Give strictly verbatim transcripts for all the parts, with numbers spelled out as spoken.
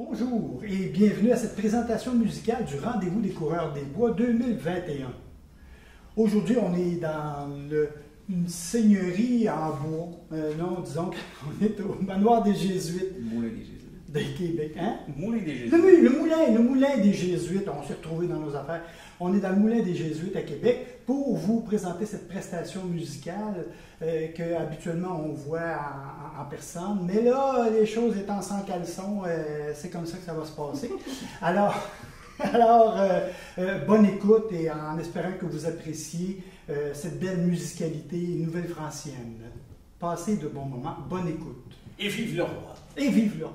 Bonjour et bienvenue à cette présentation musicale du Rendez-vous des coureurs des bois deux mille vingt et un. Aujourd'hui, on est dans le, une seigneurie en bois. Euh, non, disons qu'on est au manoir des Jésuites. Le moulin des Jésuites. De Québec, hein? Le moulin des Jésuites. Le, le moulin, le moulin des Jésuites, on s'est retrouvés dans nos affaires. On est dans le moulin des Jésuites à Québec pour vous présenter cette prestation musicale euh, que habituellement on voit en, en, en personne. Mais là, les choses étant sans caleçon, euh, c'est comme ça que ça va se passer. Alors, alors euh, euh, bonne écoute et en espérant que vous appréciez euh, cette belle musicalité nouvelle-francienne. Passez de bons moments, bonne écoute. Et vive le roi. Et vive le roi.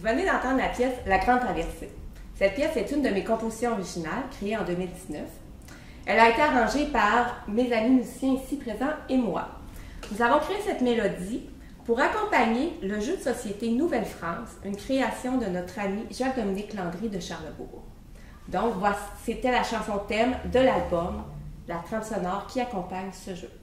Vous venez d'entendre la pièce La Grande Traversée. Cette pièce est une de mes compositions originales, créée en deux mille dix-neuf. Elle a été arrangée par mes amis musiciens ici présents et moi. Nous avons créé cette mélodie pour accompagner le jeu de société Nouvelle-France, une création de notre ami Jacques-Dominique Landry de Charlebourg. Donc, voici, c'était la chanson thème de l'album, la trame sonore qui accompagne ce jeu.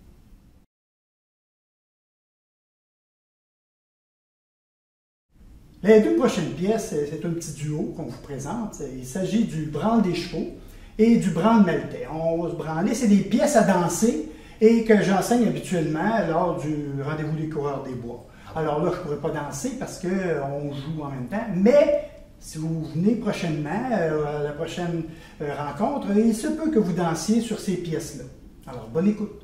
Les deux prochaines pièces, c'est un petit duo qu'on vous présente. Il s'agit du branle des chevaux et du branle maltais. On va se branler, c'est des pièces à danser et que j'enseigne habituellement lors du rendez-vous des coureurs des bois. Alors là, je ne pourrais pas danser parce qu'on joue en même temps, mais si vous venez prochainement euh, à la prochaine euh, rencontre, il se peut que vous dansiez sur ces pièces-là. Alors, bonne écoute.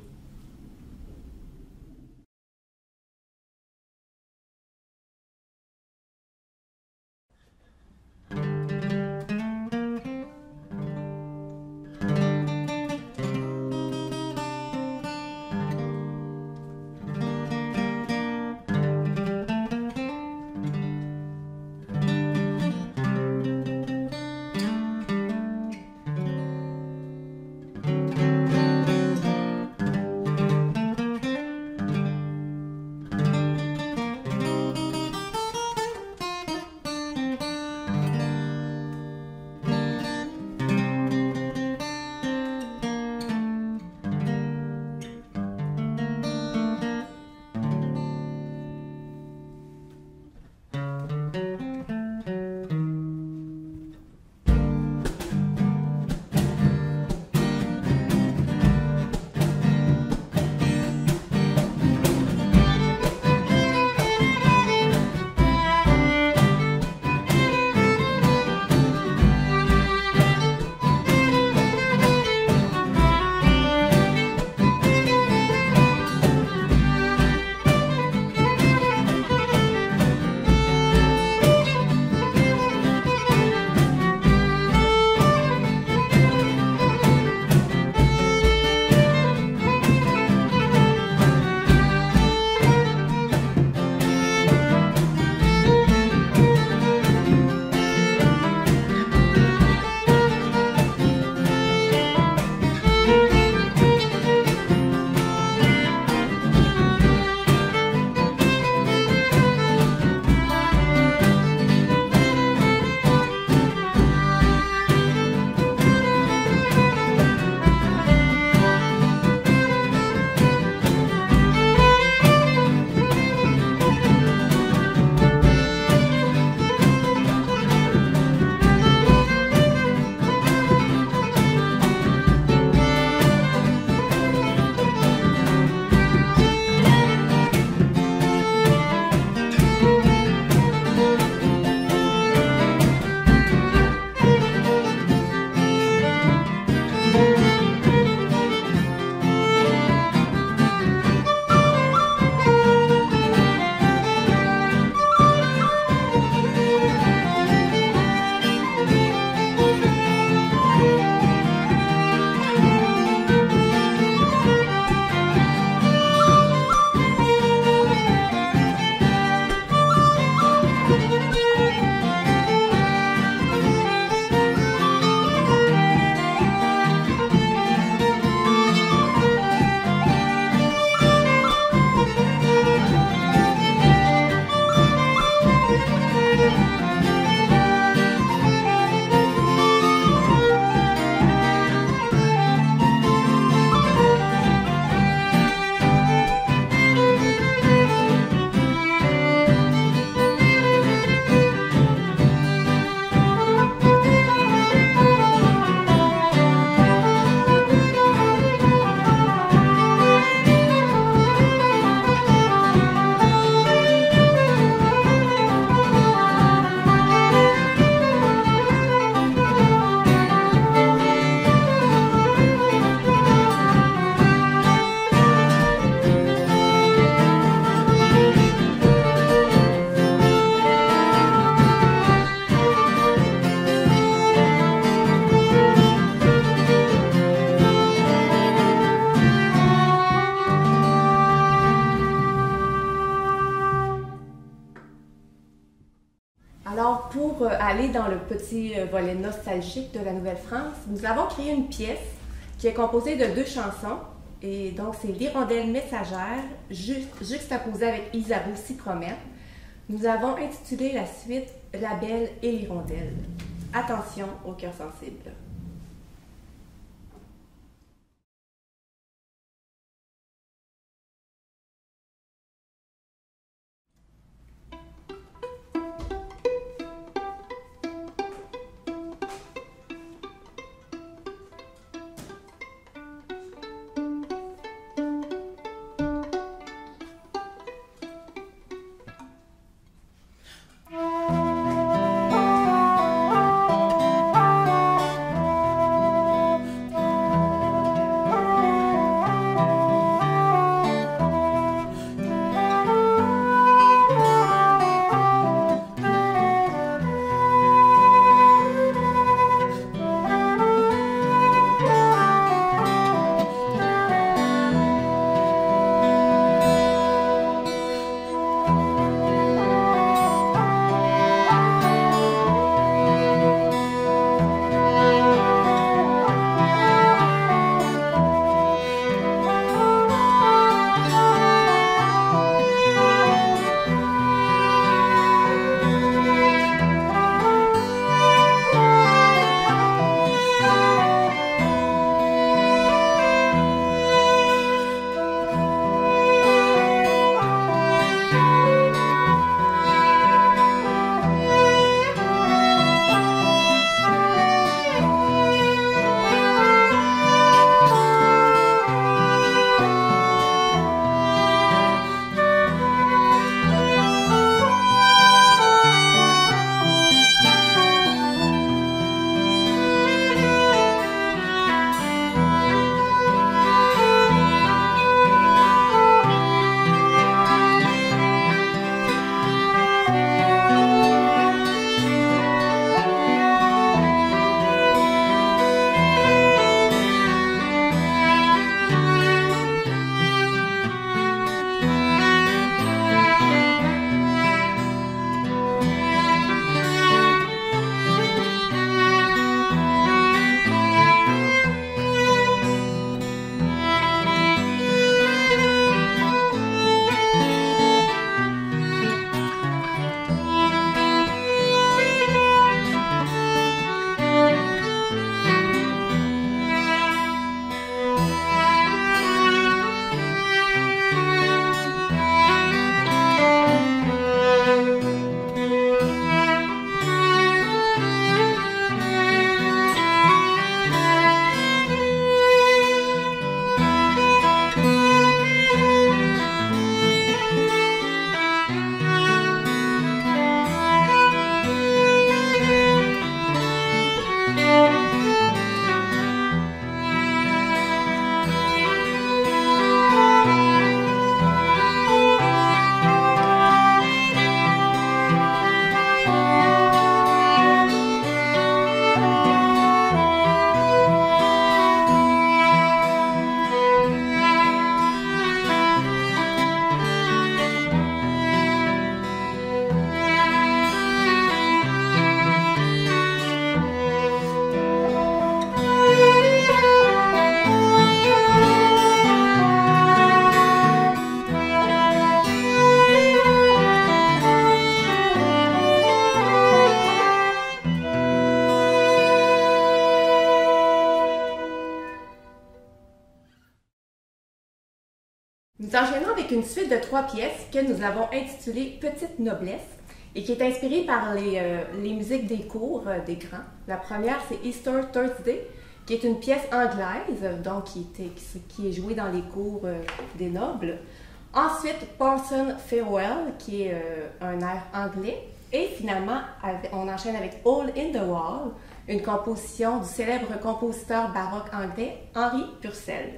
pour aller dans le petit volet nostalgique de la Nouvelle-France, nous avons créé une pièce qui est composée de deux chansons. Et donc, c'est l'Hirondelle messagère, ju juxtaposée avec Isabeau Cypromène. Nous avons intitulé la suite La Belle et l'Hirondelle. Attention au cœur sensible. Nous enchaînons avec une suite de trois pièces que nous avons intitulées Petite Noblesse et qui est inspirée par les, euh, les musiques des cours euh, des grands. La première, c'est Easter Thursday, qui est une pièce anglaise, donc qui, était, qui est jouée dans les cours euh, des nobles. Ensuite, Parson Farewell, qui est euh, un air anglais. Et finalement, on enchaîne avec Hole in the Wall, une composition du célèbre compositeur baroque anglais Henri Purcell.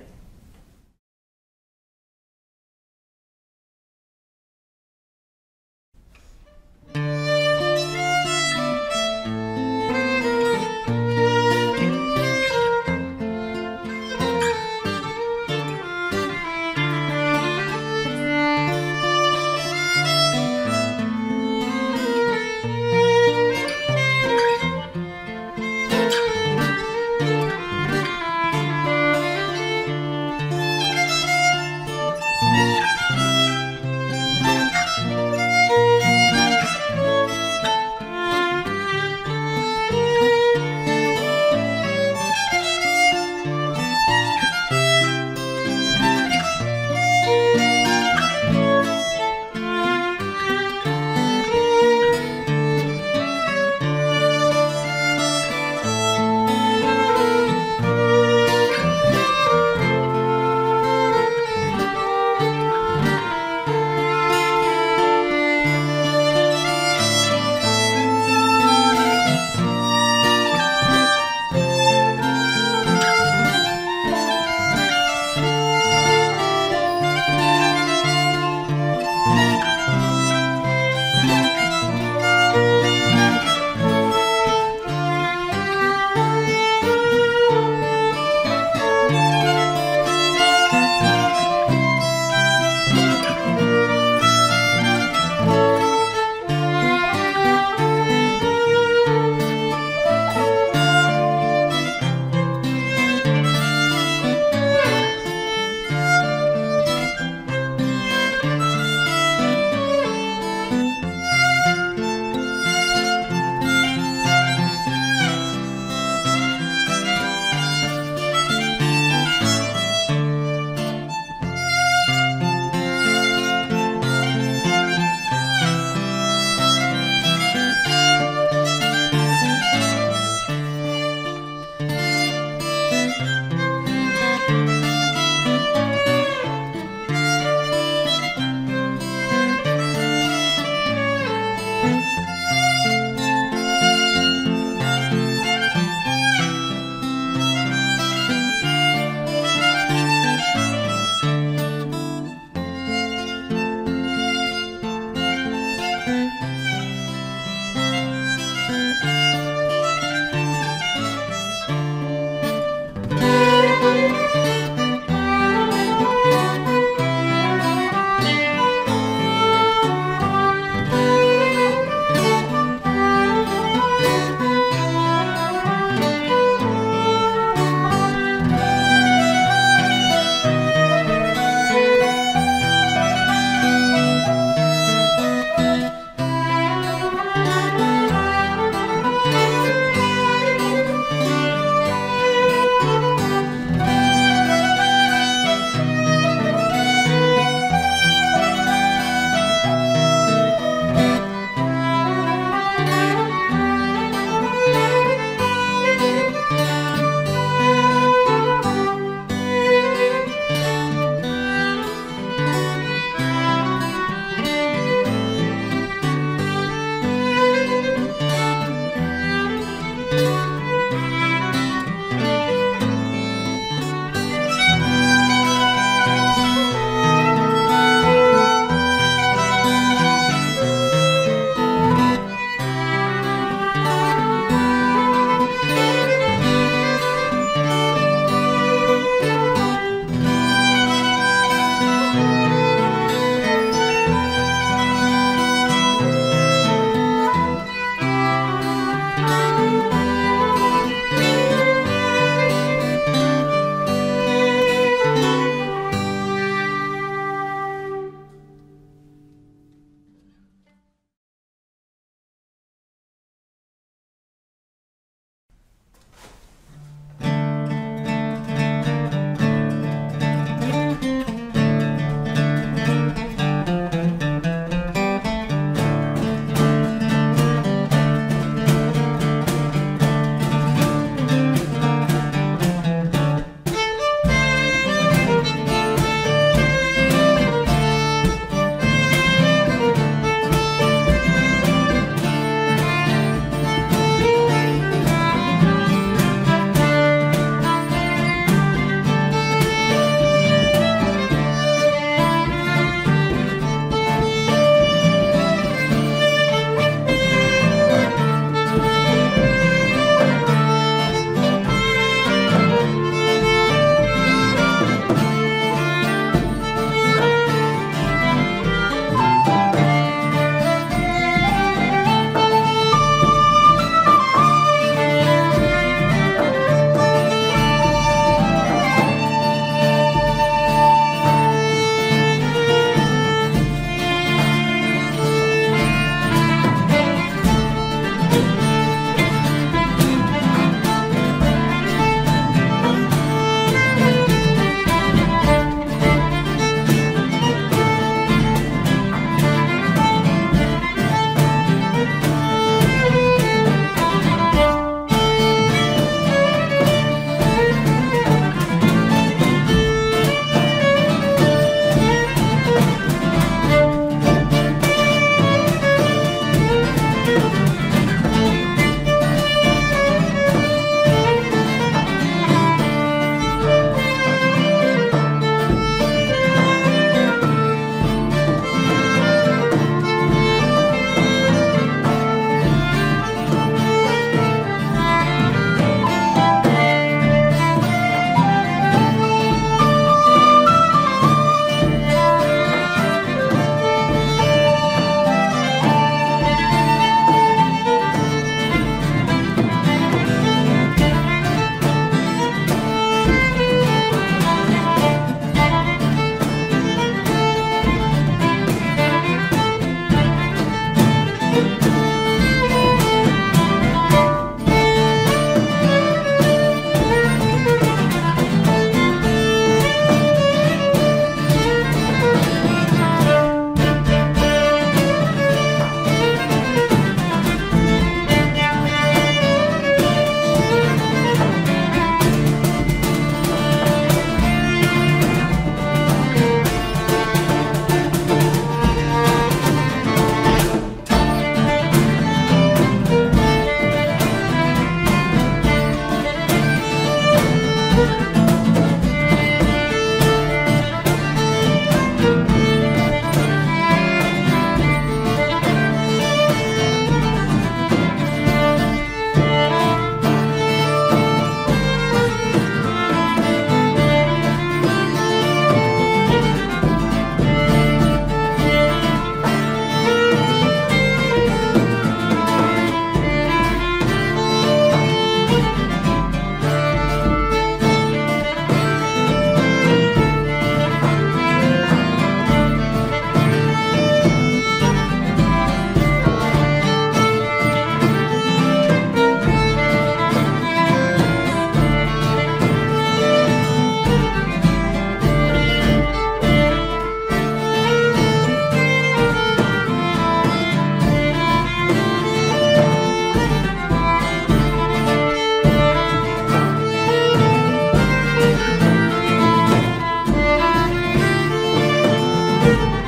Bye.